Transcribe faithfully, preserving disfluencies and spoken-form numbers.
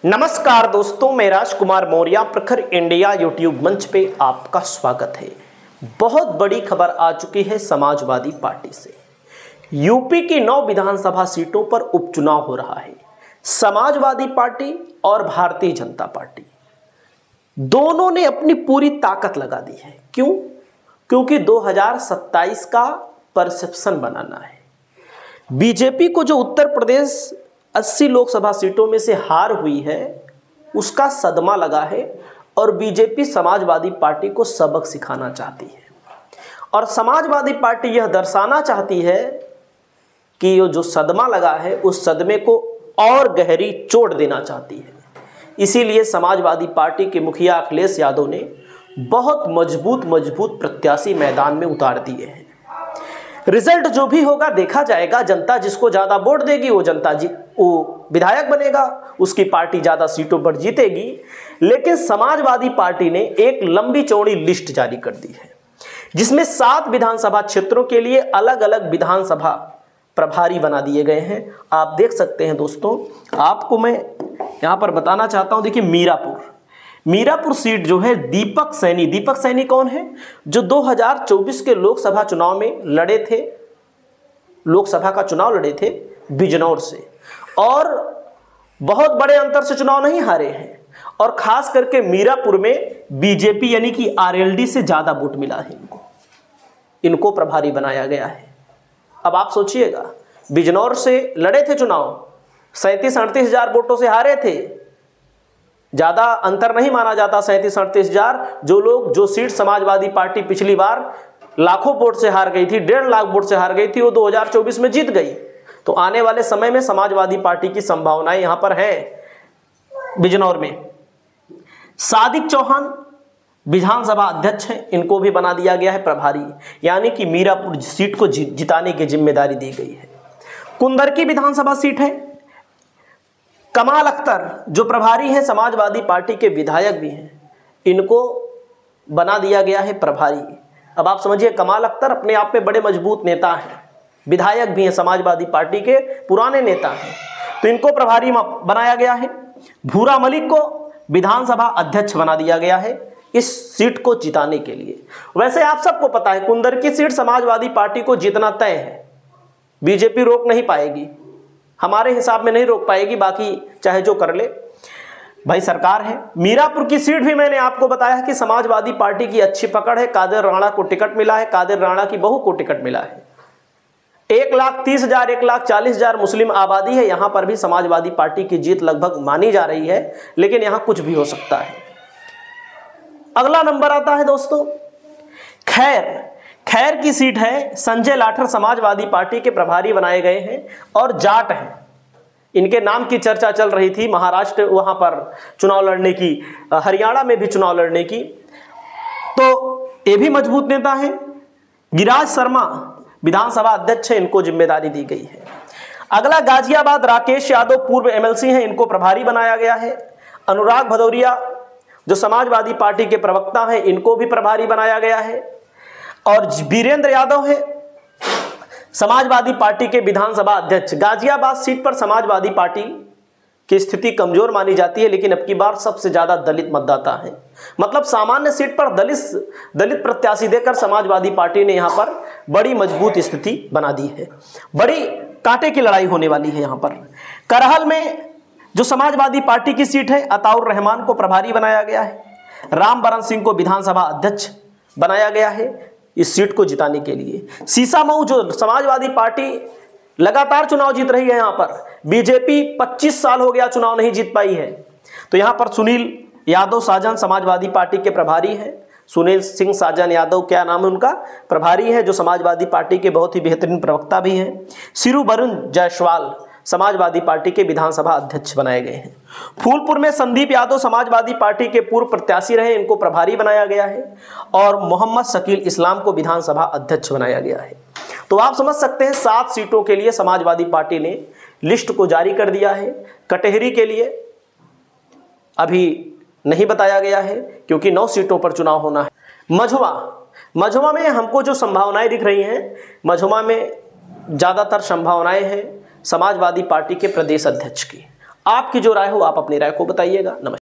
नमस्कार दोस्तों, मैं राजकुमार मौर्य प्रखर इंडिया यूट्यूब मंच पे आपका स्वागत है। बहुत बड़ी खबर आ चुकी है समाजवादी पार्टी से। यूपी की नौ विधानसभा सीटों पर उपचुनाव हो रहा है। समाजवादी पार्टी और भारतीय जनता पार्टी दोनों ने अपनी पूरी ताकत लगा दी है। क्यों? क्योंकि दो हज़ार सत्ताईस का परसेप्शन बनाना है। बीजेपी को जो उत्तर प्रदेश अस्सी लोकसभा सीटों में से हार हुई है उसका सदमा लगा है और बीजेपी समाजवादी पार्टी को सबक सिखाना चाहती है। और समाजवादी पार्टी यह दर्शाना चाहती है कि ये जो सदमा लगा है उस सदमे को और गहरी चोट देना चाहती है। इसीलिए समाजवादी पार्टी के मुखिया अखिलेश यादव ने बहुत मजबूत मजबूत प्रत्याशी मैदान में उतार दिए हैं। रिजल्ट जो भी होगा देखा जाएगा। जनता जिसको ज़्यादा वोट देगी वो जनता जी वो विधायक बनेगा, उसकी पार्टी ज़्यादा सीटों पर जीतेगी। लेकिन समाजवादी पार्टी ने एक लंबी चौड़ी लिस्ट जारी कर दी है जिसमें सात विधानसभा क्षेत्रों के लिए अलग अलग विधानसभा प्रभारी बना दिए गए हैं। आप देख सकते हैं दोस्तों, आपको मैं यहाँ पर बताना चाहता हूँ। देखिए, मीरापुर मीरापुर सीट जो है दीपक सैनी दीपक सैनी कौन है? जो दो हज़ार चौबीस के लोकसभा चुनाव में लड़े थे, लोकसभा का चुनाव लड़े थे बिजनौर से और बहुत बड़े अंतर से चुनाव नहीं हारे हैं। और खास करके मीरापुर में बीजेपी यानी कि आरएलडी से ज्यादा वोट मिला है इनको इनको प्रभारी बनाया गया है। अब आप सोचिएगा, बिजनौर से लड़े थे चुनाव, सैंतीस अड़तीस हजार वोटों से हारे थे। ज्यादा अंतर नहीं माना जाता सैंतीस अड़तीस हजार। जो लोग जो सीट समाजवादी पार्टी पिछली बार लाखों वोट से हार गई थी, डेढ़ लाख वोट से हार गई थी, वो दो हज़ार चौबीस में जीत गई। तो आने वाले समय में समाजवादी पार्टी की संभावनाएं यहां पर हैं। बिजनौर में सादिक चौहान विधानसभा अध्यक्ष हैं, इनको भी बना दिया गया है प्रभारी, यानी कि मीरापुर सीट को जिताने की जिम्मेदारी दी गई है। कुंदरकी विधानसभा सीट है, कमाल अख्तर जो प्रभारी हैं, समाजवादी पार्टी के विधायक भी हैं, इनको बना दिया गया है प्रभारी। अब आप समझिए, कमाल अख्तर अपने आप में बड़े मजबूत नेता हैं, विधायक भी हैं, समाजवादी पार्टी के पुराने नेता हैं, तो इनको प्रभारी बनाया गया है। भूरा मलिक को विधानसभा अध्यक्ष बना दिया गया है इस सीट को जिताने के लिए। वैसे आप सबको पता है कुंदरकी सीट समाजवादी पार्टी को जीतना तय है, बीजेपी रोक नहीं पाएगी, हमारे हिसाब में नहीं रोक पाएगी, बाकी चाहे जो कर ले, भाई सरकार है। मीरापुर की सीट भी मैंने आपको बताया है कि समाजवादी पार्टी की अच्छी पकड़ है। कादिर राणा को टिकट मिला है, कादिर राणा की बहू को टिकट मिला है। एक लाख तीस हजार एक लाख चालीस हजार मुस्लिम आबादी है, यहां पर भी समाजवादी पार्टी की जीत लगभग मानी जा रही है, लेकिन यहां कुछ भी हो सकता है। अगला नंबर आता है दोस्तों खैर खैर की सीट है। संजय लाठर समाजवादी पार्टी के प्रभारी बनाए गए हैं और जाट हैं, इनके नाम की चर्चा चल रही थी महाराष्ट्र वहां पर चुनाव लड़ने की, हरियाणा में भी चुनाव लड़ने की, तो ये भी मजबूत नेता हैं। गिरिराज शर्मा विधानसभा अध्यक्ष है, इनको जिम्मेदारी दी गई है। अगला गाजियाबाद राकेश यादव पूर्व एमएलसी हैं, इनको प्रभारी बनाया गया है। अनुराग भदौरिया जो समाजवादी पार्टी के प्रवक्ता हैं, इनको भी प्रभारी बनाया गया है। और वीरेंद्र यादव है समाजवादी पार्टी के विधानसभा अध्यक्ष। गाजियाबाद सीट पर समाजवादी पार्टी की स्थिति कमजोर मानी जाती है, लेकिन अब की बार सबसे ज्यादा दलित मतदाता है, मतलब सामान्य सीट पर दलित दलित प्रत्याशी देकर समाजवादी पार्टी ने यहां पर बड़ी मजबूत स्थिति बना दी है। बड़ी कांटे की लड़ाई होने वाली है यहां पर। करहल में जो समाजवादी पार्टी की सीट है, अताउर रहमान को प्रभारी बनाया गया है। राम बरन सिंह को विधानसभा अध्यक्ष बनाया गया है इस सीट को जिताने के लिए। सीसामऊ जो समाजवादी पार्टी लगातार चुनाव जीत रही है, यहां पर बीजेपी पच्चीस साल हो गया चुनाव नहीं जीत पाई है, तो यहां पर सुनील यादव साजन समाजवादी पार्टी के प्रभारी हैं। सुनील सिंह साजन यादव, क्या नाम है उनका, प्रभारी है, जो समाजवादी पार्टी के बहुत ही बेहतरीन प्रवक्ता भी हैं। सिरू वरुण जायसवाल समाजवादी पार्टी के विधानसभा अध्यक्ष बनाए गए हैं। फूलपुर में संदीप यादव समाजवादी पार्टी के पूर्व प्रत्याशी रहे, इनको प्रभारी बनाया गया है। और मोहम्मद शकील इस्लाम को विधानसभा अध्यक्ष बनाया गया है। तो आप समझ सकते हैं सात सीटों के लिए समाजवादी पार्टी ने लिस्ट को जारी कर दिया है। कटहरी के लिए अभी नहीं बताया गया है क्योंकि नौ सीटों पर चुनाव होना है। मझुआ मझुआ में हमको जो संभावनाएं दिख रही हैं, मझुआ में ज़्यादातर संभावनाएं हैं समाजवादी पार्टी के प्रदेश अध्यक्ष की। आपकी जो राय हो आप अपनी राय को बताइएगा। नमस्कार।